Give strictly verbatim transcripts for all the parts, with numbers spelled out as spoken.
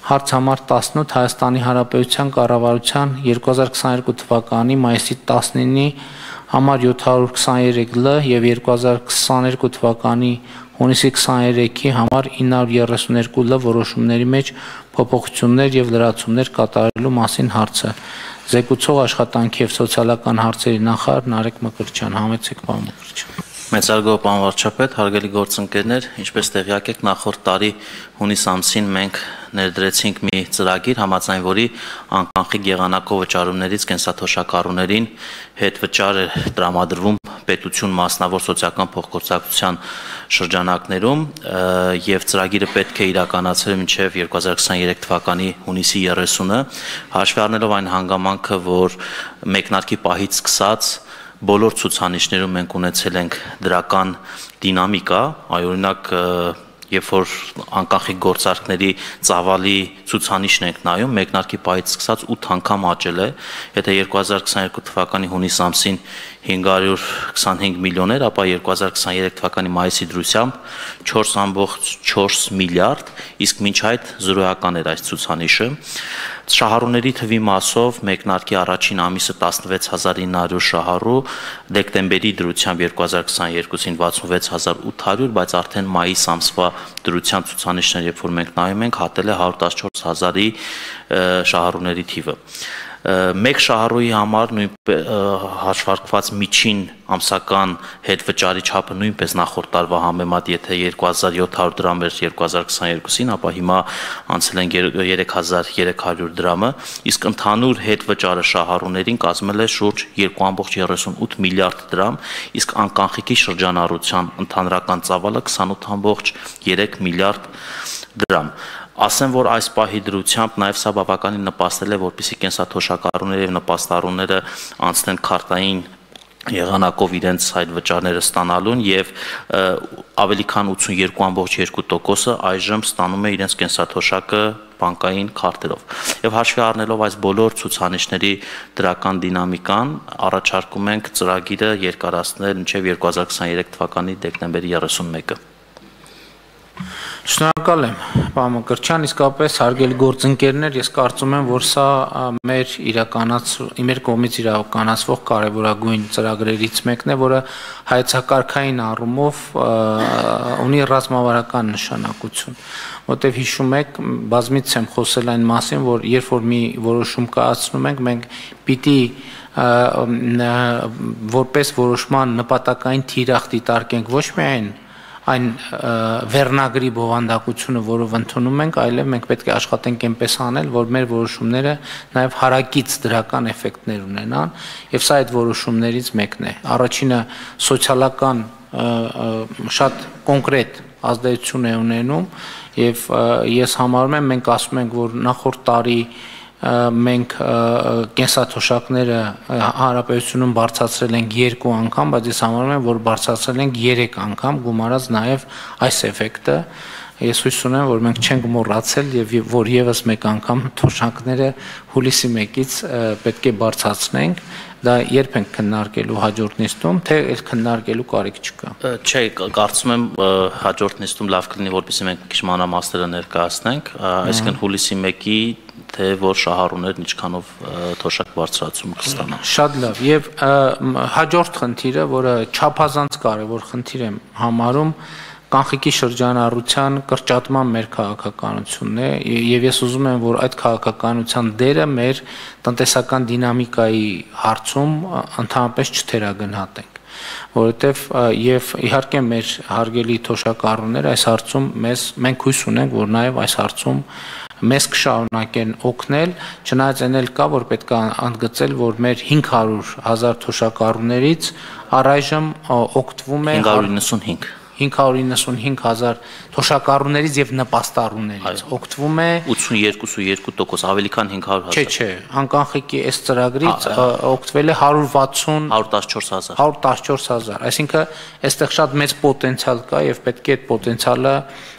Հարց համար տասնութ Հայաստանի Հանրապետության կառավարության երկու հազար քսաներկու թվականի մայիսի տասնինի համար յոթ հարյուր քսաներեք Լ եւ երկու հազար քսաներկու թվականի հունիսի քսաներեքի համար ինը հարյուր երեսունյոթ Լ որոշումների մեջ փոփոխություններ եւ լրացումներ կատարելու մասին հարցը։ Զեկուցող աշխատանքի եւ սոցիալական հարցերի նախարար Նարեկ Մկրտչյան, համեցեք պարոն Մկրտչյան։ Մեծարգո պարոն վարչապետ, հարգելի գործընկերներ, ինչպես տեղյակ եք, նախորդ տարի հունիս ամսին մենք ներդրեցինք մի ծրագիր, համաձայն որի անկանխիկ եղանակով վճարումներից կենսաթոշակառուներին հետ վճար է տրամադրվում պետություն մասնավոր սոցիալական փոխգործակցության շրջանակներում եւ ծրագիրը պետք է իրականացվի մինչեւ երկու հազար քսաներեք թվականի հունիսի երեսունը, հաշվի առնելով այն հանգամանքը, որ մեկնարկի պահից սկսած բոլոր ցուցանիշներում մենք ունեցել ենք դրական դինամիկա, այ օրինակ երբ որ անկանխիկ գործարքների ծավալի ցուցանիշն ենք նայում, մեկնարկի պահից սկսած ութ անգամ աճել է, եթե երկու հազար քսաներկու թվականի հունիս ամսին հինգ հարյուր քսանհինգ միլիոն էր, ապա երկու հազար քսաներեք թվականի մայիսի դրությամբ չորս ամբողջ չորս միլիարդ, իսկ մինչ այդ զրոյական էր այս ցուցանիշը։ Շահառուների թվի մասով մեկնարկի առաջին ամիսը տասնվեց հազար ինը հարյուր շահառու, դեկտեմբերի դրությամբ երկու հազար քսաներկուսին վաթսունվեց հազար ութ հարյուր, բայց արդեն մայիս ամսվա դրությամբ ցուցանիշները, երբ որ մենք նայում ենք, հատել է հարյուր տասնչորս հազարի շահառուների թիվը։ Մեկ շահառուի համար նույնպես հաշվարկված միջին ամսական հետ վճարի չափը նույնպես նախորդ տարվա համեմատ, եթե երկու հազար յոթ հարյուր դրամ էր երկու հազար քսաներկուսին, ապա հիմա անցել են երեք հազար երեք հարյուր դրամը, իսկ ընդհանուր հետ վճարը շահառուներին կազմել է շուրջ երկու ամբողջ երեսունութ միլիարդ դրամ, իսկ անկանխիկի շրջանառության ընդհանրական ծավալը քսանութ ամբողջ երեք միլիարդ դրամ։ Ասեմ, որ այս պահի դրությամբ նաև սա բավականին նպաստել է, որպեսզի կենսաթոշակառուները եւ նպաստառուները անցնեն քարտային եղանակով իրենց այդ վճարները ստանալուն եւ ավելի քան ութսունյոթ ամբողջ երկու տոկոսը այժմ ստանում է իրենց կենսաթոշակը բանկային քարտերով։ Եվ հաշվի առնելով այս բոլոր ցուցանիշների դրական դինամիկան, առաջարկում ենք ծրագիրը երկարացնել մինչեւ երկու հազար քսաներեք թվականի դեկտեմբերի երեսունմեկը։ Շնորհակալ եմ, պարոն Մկրտչյան, իսկապես հարգելի գործընկերներ, ես կարծում եմ, որ սա մեր իրականաց մեր կողմից իրականացվող կարևորագույն ծրագրերից մեկն է, որը հայեցակարգային առումով ունի ռազմավարական նշանակություն, որտեղ հիշում եք, բազմիցս եմ խոսել այն մասին, որ երբ որ մի որոշում կայացնում ենք, մենք պիտի որպես որոշման նպատակային թիրախ դիտարկենք ոչ միայն այն վերնագրի բովանդակությունը, որով ընդունում ենք, այլև մենք պետք է աշխատենք այնպես անել, որ մեր որոշումները նաև հարակից դրական էֆեկտներ ունենան, եւ սա այդ որոշումներից մեկն է։ Առաջինը սոցիալական շատ կոնկրետ ազդեցություն է ունենում, եւ ես համարում եմ, մենք ասում ենք, որ նախորդ տարի մենք կենսաթոշակները հանրապետությունում բարձրացրել ենք երկու անգամ, բայց ես համարում եմ, որ բարձրացրել ենք երեք անգամ, գումարած նաև այս էֆեկտը։ Ես հույս ունեմ, որ մենք չենք մոռացել եւ որ եւս մեկ անգամ թոշակները հուլիսի մեկից պետք է բարձրացնենք։ Դա երբ ենք քննարկելու հաջորդ նիստում, թե այս քննարկելու կարիք չկա։ Չէ, կարծում եմ հաջորդ նիստում լավ կլինի, որպեսզի մենք քիչ մանրամասները ներկայացնենք, այսինքն հուլիսի մեկի թե որ շահառուներն ինչքանով թոշակ բարձրացում կստանան։ Շատ լավ, եւ հաջորդ խնդիրը, որը չափազանց կարևոր խնդիր եմ համարում, կանխիկի շրջանառության կրճատման մեր քաղաքականությունն է, եւ ես ուզում եմ, որ այդ քաղաքականության դերը մեր տնտեսական դինամիկայի հարցում ընդհանրապես չթերագնահատենք, որովհետեւ եւ իհարկե մեր հարգելի թոշակառուները այս հարցում մեզ մենք հույս ունենք, որ նաեւ այս հարցում մեզ կշարունակեն օգնել, չնայած այն էլ կա, որ պետք է ընդգծել, որ մեր հինգ հարյուր հազար թոշակառուներից առայժմ օգտվում է հինգ հարյուր իննսունհինգ հինգ հարյուր իննսունհինգ հազար թոշակառուներից եւ նպաստառուներից օգտվում է ութսունյոթ տոկոս, ավելի քան հինգ հարյուր հազար։ Չէ, չէ, անկանխիկի այս ծրագրից օգտվել է հարյուր վաթսուն հարյուր տասնչորս հազար։ հարյուր տասնչորս հազար, այսինքն այստեղ շատ մեծ պոտենցիալ կա եւ պետք է այդ պոտենցիալը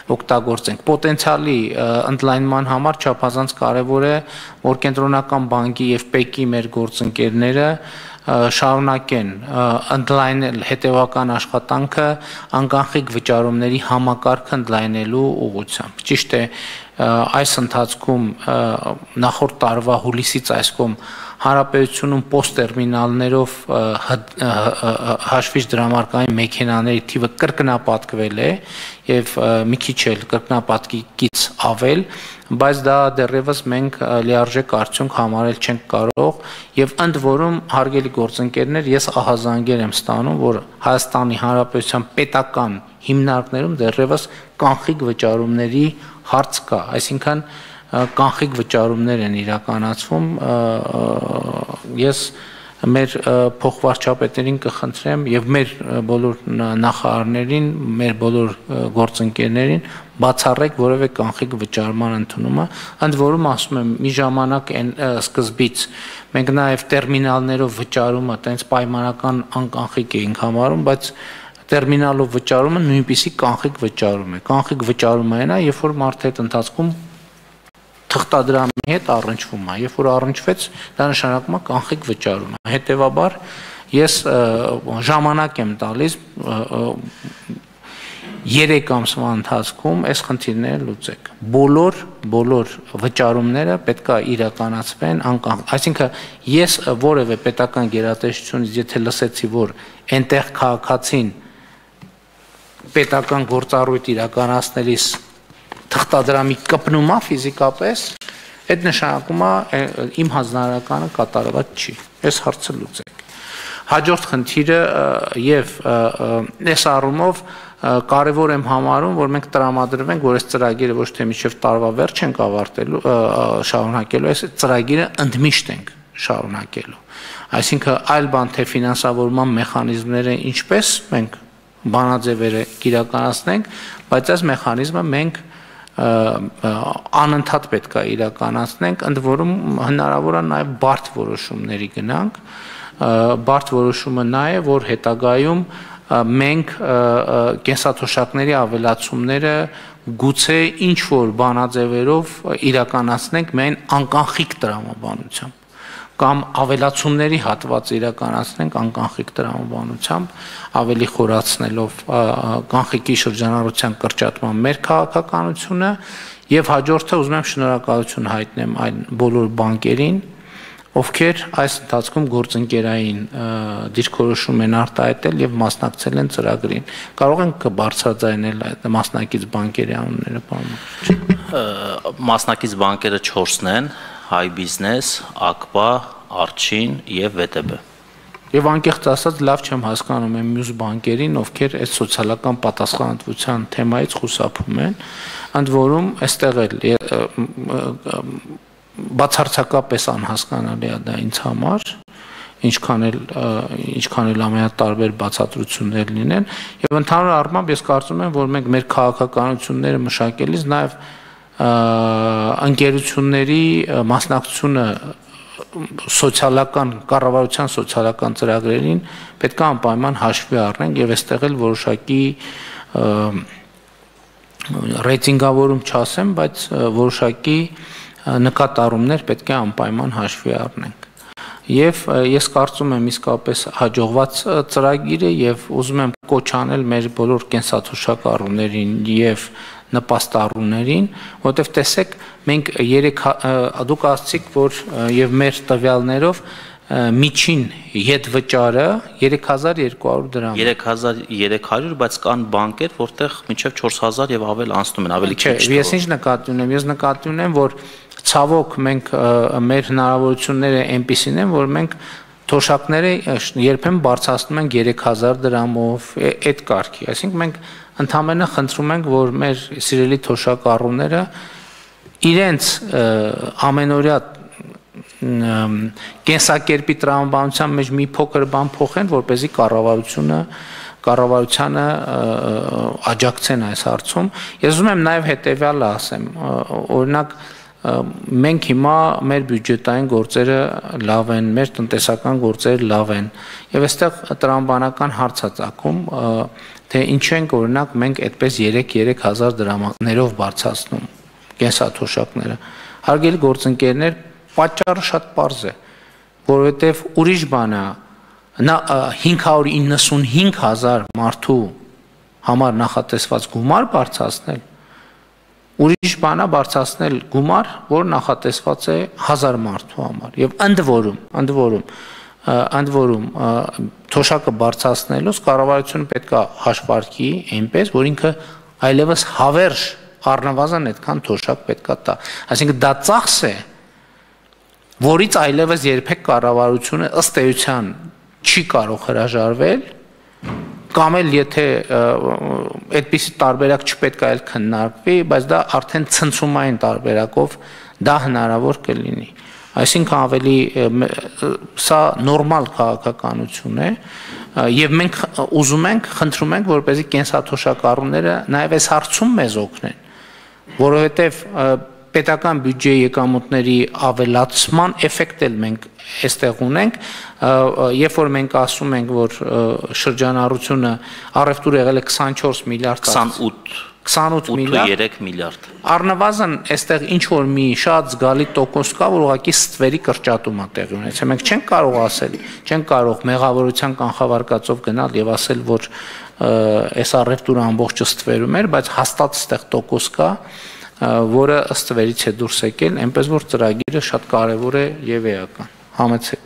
օգտագործենք։ Պոտենցիալի ընդլայնման համար չափազանց կարևոր է, որ կենտրոնական բանկի եւ ՊԵԿ-ի մեր գործընկերները շարունակեն ընդլայնել հետևական աշխատանքը անկախիկ վճարումների համակարգը ընդլայնելու ուղղությամբ։ Ճիշտ է, այս ընթացքում նախորդ տարվա հուլիսից այս կողմ Հանրապետությունում պոստտերմինալներով հաշվիչ դրամարկային մեքենաների թիվը կրկնապատկվել է եւ մի քիչ էլ կրկնապատկից ավել, բայց դա դեռևս մենք լիարժեք արդյունք համարել չենք կարող եւ ընդ որում հարգելի գործընկերներ, ես ահազանգեր եմ ստանում, որ Հայաստանի Հանրապետության պետական հիմնարկներում դեռևս կանխիկ վճարումների հարց կա, այսինքն կանխիկ վճարումներ են իրականացվում, ես մեր փոխվարչապետերին կխնդրեմ եւ մեր բոլոր նախարարներին, մեր բոլոր գործընկերներին բացառեք որևէ կանխիկ վճարման ընդունումը, ընդ որում ասում եմ, մի ժամանակ այն սկզբից մենք նաեւ տերմինալներով վճարումը տենց պայմանական անկանխիկ էինք համարում, բայց տերմինալով վճարումը նույնպիսի կանխիկ վճարում է։ Կանխիկ վճարումը այն է, երբ որ մարդը այդ ընթացքում թղթադրամի հետ առնչվում է, երբ որ առնչվեց, դա նշանակում է կանխիկ վճարում է։ Հետևաբար ես ժամանակ եմ տալիս երեք ամսվա ընթացքում այս խնդիրները լուծեք։ Բոլոր բոլոր վճարումները պետք է իրականացվեն անկախ, այսինքն ես որևէ պետական գերատեսչությունից եթե լսեցի, որ այնտեղ քաղաքացին պետական գործառույթ իրականացնելիս թղթադրամի կպնում է ֆիզիկապես, այդ նշանակում է իմ հանձնարարականը կատարված չի։ Այս հարցը լուծեք։ Հաջորդ խնդիրը եւ այս առումով կարևոր եմ համարում, որ մենք տրամադրվենք, որ այս ծրագիրը ոչ թե մինչև տարվա վերջ ենք ավարտելու, շարունակելու, այս ծրագիրը ընդմիշտ ենք շարունակելու։ Այսինքն այլ բան թե ֆինանսավորման մեխանիզմները ինչպես մենք բանաձևերը իրականացնենք, բայց այս մեխանիզմը մենք անընդհատ պետք է իրականացնենք, ընդ որում հնարավոր է նաև բարդ որոշումների գնանք, բարդ որոշումը նա է, որ հետագայում մենք կենսաթոշակների ավելացումները գուցե ինչ որ բանաձևերով իրականացնենք միայն անկախիկ տրամաբանությամբ կամ ավելացումների հատված իրականացնենք անկախիկ տրամաբանությամբ, ավելի խորացնելով կանխիկի շրջանառության կրճատման մեր քաղաքականությունը եւ հաջորդը ուզում եմ շնորհակալություն հայտնեմ այն բոլոր բանկերին, ովքեր այս ընթացքում գործընկերային դիրքորոշում են արտահայտել եւ մասնակցել են ծրագրին։ Կարող ենք բարձրաձայնել այդ մասնակից բանկերի անունները, պարոն։ Մասնակից բանկերը չորսն են, Հայ բիզնես, ԱԿՊԱ, Արջին եւ ՎՏԲ։ Եվ անկեղծ ասած լավ չեմ հասկանում այն մյուս բանկերին, ովքեր այս սոցիալական պատասխանատվության թեմայից խուսափում են, ընդ որում այստեղ էլ բացարձակապես անհասկանալի է դա ինձ համար, ինչքան էլ ինչքան էլ ամենատարբեր բացատրություններ լինեն, եւ ընդհանուր առմամբ ես կարծում եմ, որ մենք մեր քաղաքականությունները մշակելիս նաեւ ընկերությունների մասնակցությունը սոցիալական կառավարության սոցիալական ծրագրերին պետք է անպայման հաշվի առնենք եւ այստեղ էլ որոշակի ռեյտինգավորում չասեմ, բայց որոշակի նկատառումներ պետք է անպայման հաշվի առնենք։ Եվ ես կարծում եմ իսկապես հաջողված ծրագիր է եւ ուզում եմ կոչ անել մեր բոլոր կենսաթոշակառուներին եւ նպաստառուներին, որովհետև տեսեք, մենք երեք դուք ասացիք, որ եւ մեր տվյալներով միջին յետ վճարը երեք հազար երկու հարյուր դրամ։ երեք հազար երեք հարյուր, բայց կան բանկեր, որտեղ մինչև չորս հազար եւ ավել անցնում են, ավելի քիչ։ Չէ, ես ինչ նկատի ունեմ, ես նկատի ունեմ, որ ցավոք մենք մեր հնարավորությունները այնպիսին են, որ մենք թոշակները երբեմն բարձրացնում ենք երեք հազար դրամով, այդ կարգի, այսինքն մենք ընդհանրապես խնդրում ենք, որ մեր սիրելի թոշակառուները իրենց ամենօրյա կենսակերպի տրամաբանության մեջ մի փոքր բան փոխեն, որպեսզի կառավարությունը կառավարությանը աջակցեն այս հարցում։ Ես ուզում եմ նաև հետևյալը ասեմ, օրինակ մենք հիմա մեր բյուջետային գործերը լավ են, մեր տնտեսական գործերը լավ են, եւ այստեղ տրամաբանական հարց է ծագում, թե ինչ ենք օրինակ մենք այդպես երեք հազար դրամներով բարձրացնում կենսաթոշակները։ Հարգելի գործընկերներ, պատճառը շատ պարզ է, որովհետև ուրիշ բան է նա հինգ հարյուր իննսունհինգ հազար մարդու համար նախատեսված գումար բարձրացնել, ուրիշ բան է բարձրացնել գումար, որ նախատեսված է հազար մարդու համար։ Եվ ընդ որում, ընդ որում, ընդ որում թոշակը բարձրացնելուց կառավարությունը պետք է հաշվարկի այնպես, որ ինքը այլևս հավերժ առնվազն այդքան թոշակ պետք է տա։ Այսինքն դա ծախս է, որից այլևս երբեք կառավարությունը ըստ էության չի կարող հրաժարվել, կամ էլ եթե այդպիսի տարբերակ չպետք է այլ քննարկվի, բայց դա արդեն ցնցումային տարբերակով դա հնարավոր կլինի։ Այսինքն ավելի սա նորմալ քաղաքականություն է, եւ մենք ուզում ենք, խնդրում ենք, որպեսզի կենսաթոշակառուները նաեւ այս հարցում մեզ օգնեն, որովհետեւ պետական բյուջեի եկամուտների ավելացման էֆեկտ էլ մենք այստեղ ունենք, երբ որ մենք ասում ենք, որ շրջանառությունը առևտուր եղել է քսանչորս միլիարդ, քսանութ միլիարդ, առնվազն այստեղ ինչ որ մի շատ զգալի տոկոս կա, որ ուղղակի ստվերի կրճատում է տեղի ունեցել։ Մենք չենք կարող ասել, չենք կարող մեղավորության կանխավարկածով գնալ եւ ասել, որ այս առևտուրը ամբողջը ստվերում էր, բայց հաստատ այստեղ տոկոս կա, որը ըստ վերից է դուրս եկել, այնպես որ ծրագիրը շատ կարևոր է եւ էական։ Համեցեք։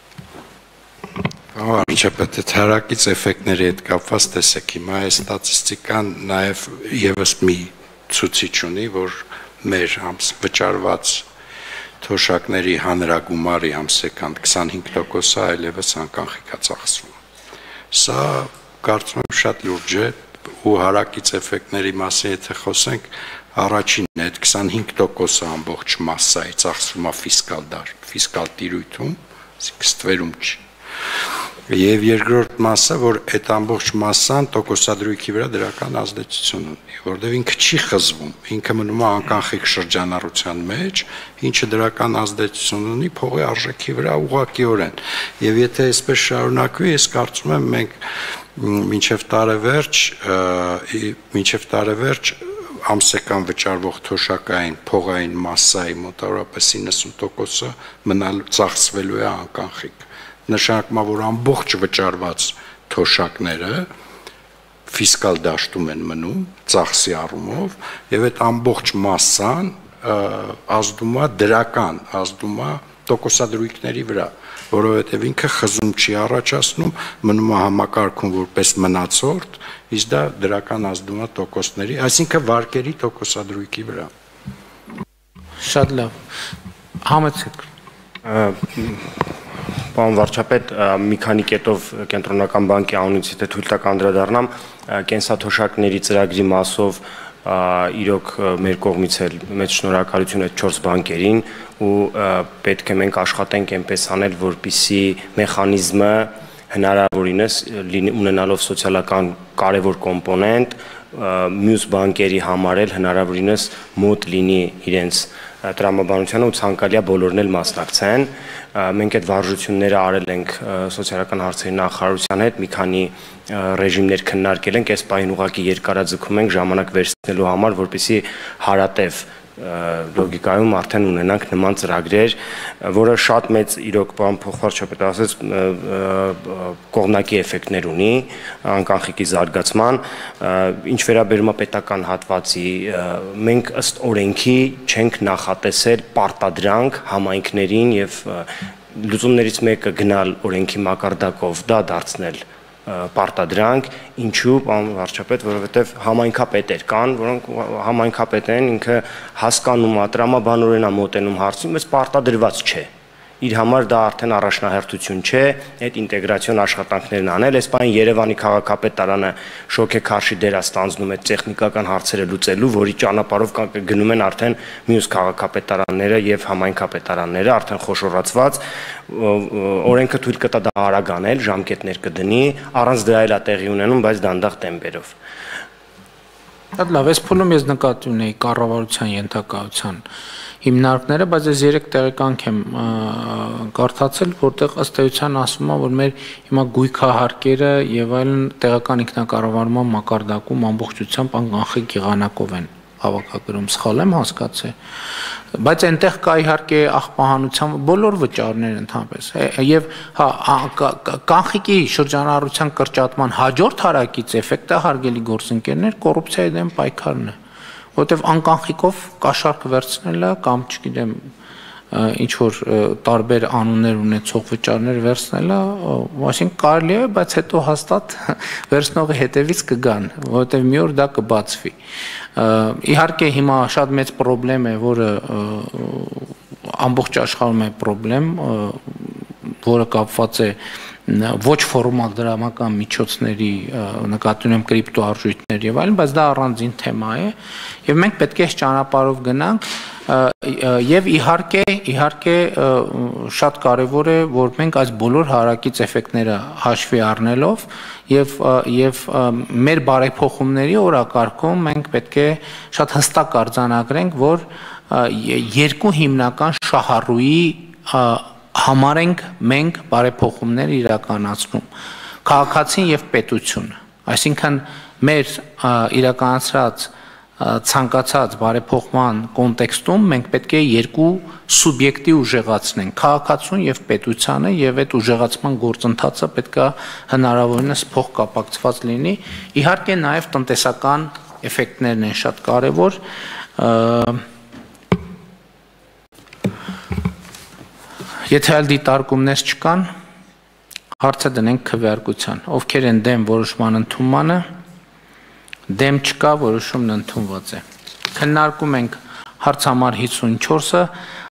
Վարչապետ, այդ հարակից էֆեկտների հետ կապված տեսեք, հիմա այս ստատիստիկան նաեւ եւս մի ցուցիչ ունի, որ մեր վճարված թոշակների հանրագումարի ամսական քսանհինգ տոկոսը այլևս անկանխիկ է ծախսվում։ Սա կարծում եմ շատ լուրջ է ու հարակից էֆեկտների մասին եթե խոսենք, առաջինն է քսանհինգ տոկոսը ամբողջ մասսայի ծախսվում է ֆիսկալ դար, ֆիսկալ տիրույթում, ստվերում չի։ Եվ երկրորդ մասը, որ այդ ամբողջ մասսան տոկոսադրույքի վրա դրական ազդեցություն ունի, որտեղ ինքը չի խզվում, ինքը մնում է անկանխիկ շրջանառության մեջ, ինչը դրական ազդեցություն ունի փողի արժեքի վրա ուղղակիորեն։ Եվ եթե այսպես շարունակվի, ես կարծում եմ մենք մինչև տարեվերջ, մինչև տարեվերջ ամսական վճարվող թոշակային փողային մասսայի մոտավորապես իննսուն տոկոսը մնալ ծախսվելու է անկանխիկ։ Նշանակում է, որ ամբողջ վճարված թոշակները ֆիսկալ դաշտում են մնում ծախսի առումով եւ այդ ամբողջ մասսան ազդում է դրական, ազդում է տոկոսադրույքների վրա, որովհետեւ ինքը խզում չի առաջացնում, մնում է համակարգում որպես մնացորդ, իսկ դա դրական ազդում է տոկոսների, այսինքն վարկերի տոկոսադրույքի վրա։ Շատ լավ։ Համեցեք։ Պարոն վարչապետ, մի քանի կետով կենտրոնական բանկի անունից եթե թույլ տաք անդրադառնամ, կենսաթոշակների ծրագրի մասով իրոք մեր կողմից էլ մեծ շնորհակալություն այդ չորս բանկերին ու պետք է մենք աշխատենք այնպես անել, որպեսզի մեխանիզմը հնարավորինս ունենալով սոցիալական կարևոր կոմպոնենտ մյուս բանկերի համար էլ հնարավորինս մոտ լինի իրենց տրամաբանությանը ու ցանկալի է բոլորն էլ մասնակցեն։ Մենք այդ վարժությունները արել ենք սոցիալական հարցերի նախարարության հետ, մի քանի ռեժիմներ քննարկել ենք, այս պահին ուղղակի երկարաձգում ենք ժամանակ վերցնելու համար, որպեսզի հարատև լոգիկայում արդեն ունենանք նման ծրագրեր, որը շատ մեծ իրոք բան փոխվարչապետ ասեց կողմնակի էֆեկտներ ունի, անկանխիկի զարգացման, ինչ վերաբերում է պետական հատվածի, մենք ըստ օրենքի չենք նախատեսել պարտադրանք համայնքներին եւ լուծումներից մեկը գնալ օրենքի մակարդակով դա դարձնել պարտադրանք, ինչու, պարոն վարչապետ, որովհետև համայնքապետեր կան, որոնք համայնքապետն են, ինքը հասկանում է, տրամաբանորեն է մոտենում հարցին, բայց պարտադրված չէ։ Իր համար դա արդեն առաջնահերթություն չէ, այդ ինտեգրացիոն աշխատանքներն անել, այս պահին Երևանի քաղաքապետարանը շոկեքարշի դեր է ստանձնում այդ տեխնիկական հարցերը լուծելու, որի ճանապարհով գնում են արդեն մյուս քաղաքապետարանները եւ համայնքապետարանները, արդեն խոշորացված, օրենքը թույլ կտա դա արագ անել, ժամկետներ կդնի, առանց դրա էլ է տեղի ունենում, բայց դանդաղ տեմպերով։ Շատ լավ, այս փուլում ես նկատի ունեի կառավարության ենթակայության։ հիմնարկները, բայց ես երեք տեղեկանք եմ կարդացել, որտեղ ըստ էության ասում է, որ մեր հիմա գույքահարկերը եւ այլն տեղական ինքնակառավարման մակարդակում ամբողջությամբ անկանխիկ եղանակով են հավաքագրում, սխալ եմ հասկացել, բայց այնտեղ կա իհարկե աղբահանության բոլոր վճարները ընդհանրապես եւ հա կանխիկի շրջանառության կրճատման հաջորդ հարակից էֆեկտը հարգելի գործընկերներ կոռուպցիայի դեմ պայքարն է, որտեվ անկանխիկով կաշառք վերցնելը կամ չգիտեմ ինչ որ տարբեր անուններ ունեցող վճարներ վերցնելը, այսինքն կարելի է, բայց հետո հաստատ վերցնողի հետևից կգան, որովհետև մի օր դա կբացվի։ Իհարկե հիմա շատ մեծ խնդրեմ է, որը ամբողջ աշխարհում է խնդրեմ, որը կապված է ոչ ֆորմալ դրամական միջոցների նկատի ունեմ կրիպտոարժույթներ եւ այլն, բայց դա առանձին թեմա է եւ մենք պետք է այս ճանապարհով գնանք եւ իհարկե իհարկե շատ կարեւոր է որ մենք այս բոլոր հարակից էֆեկտները հաշվի առնելով եւ եւ մեր բարեփոխումների օրակարգում մենք պետք է շատ հստակ արձանագրենք որ երկու հիմնական շահառուի համար ենք մենք բարեփոխումներ իրականացնում քաղաքացին եւ պետությունը այսինքն մեր իրականացրած ցանկացած բարեփոխման կոնտեքստում մենք պետք է երկու սուբյեկտի ուժեղացնենք քաղաքացուն եւ պետությանը եւ այդ ուժեղացման գործընթացը պետք է հնարավորինս փոխկապակցված լինի իհարկե նաեւ տնտեսական էֆեկտներն են շատ կարեւոր Եթե այլ դիտարկումներ չկան, հարցը դնենք քվեարկության, ովքեր են դեմ որոշման ընդունմանը, դեմ չկա, որոշումն ընդունված է։ Քննարկում ենք հարց համար հիսունչորսը,